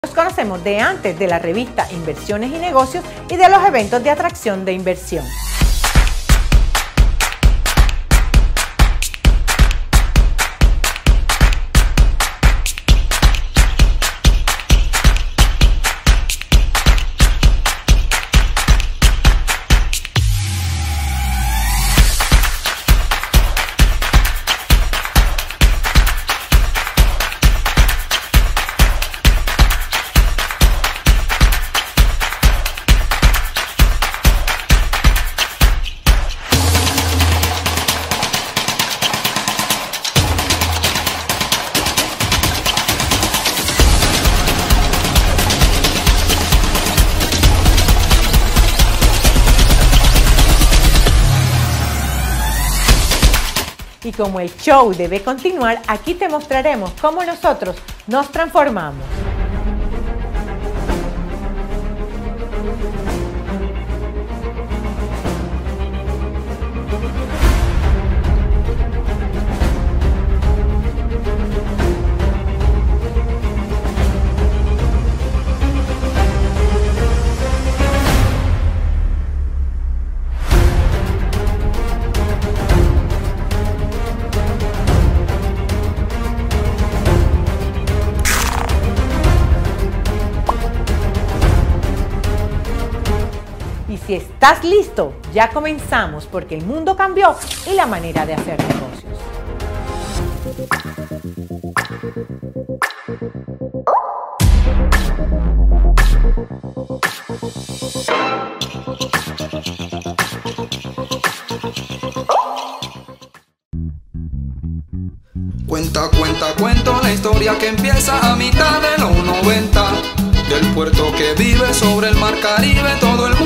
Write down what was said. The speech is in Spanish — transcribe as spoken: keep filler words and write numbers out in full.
Los conocemos de antes de la revista Inversiones y Negocios y de los eventos de atracción de inversión. Y como el show debe continuar, aquí te mostraremos cómo nosotros nos transformamos. Y si estás listo, ya comenzamos porque el mundo cambió y la manera de hacer negocios. Cuenta, cuenta, cuento la historia que empieza a mitad de los noventa, del puerto que vive sobre el mar Caribe, todo el